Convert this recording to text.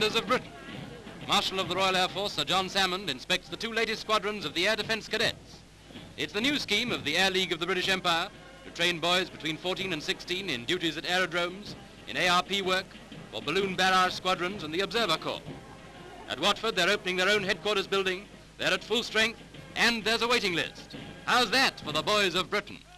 Commanders of Britain. Marshal of the Royal Air Force, Sir John Salmond, inspects the 2 latest squadrons of the Air Defence Cadets. It's the new scheme of the Air League of the British Empire to train boys between 14 and 16 in duties at aerodromes, in ARP work, or balloon barrage squadrons and the Observer Corps. At Watford, they're opening their own headquarters building. They're at full strength, and there's a waiting list. How's that for the boys of Britain?